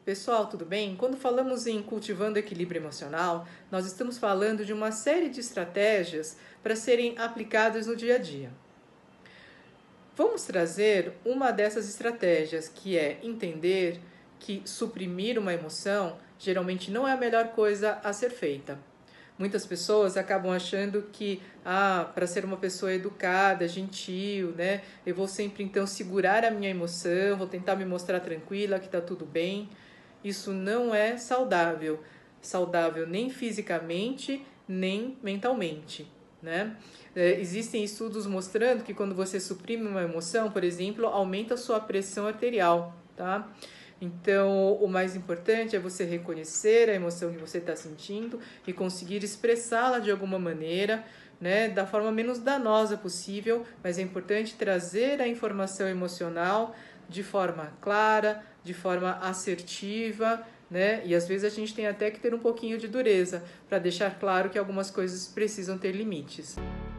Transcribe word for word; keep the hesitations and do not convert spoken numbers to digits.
Pessoal, tudo bem? Quando falamos em cultivando equilíbrio emocional, nós estamos falando de uma série de estratégias para serem aplicadas no dia a dia. Vamos trazer uma dessas estratégias, que é entender que suprimir uma emoção geralmente não é a melhor coisa a ser feita. Muitas pessoas acabam achando que, ah, para ser uma pessoa educada, gentil, né, eu vou sempre então segurar a minha emoção, vou tentar me mostrar tranquila, que está tudo bem. Isso não é saudável, saudável nem fisicamente, nem mentalmente, né? É, existem estudos mostrando que quando você suprime uma emoção, por exemplo, aumenta a sua pressão arterial, tá? Então, o mais importante é você reconhecer a emoção que você está sentindo e conseguir expressá-la de alguma maneira, né, da forma menos danosa possível, mas é importante trazer a informação emocional de forma clara, de forma assertiva, né? E às vezes a gente tem até que ter um pouquinho de dureza para deixar claro que algumas coisas precisam ter limites.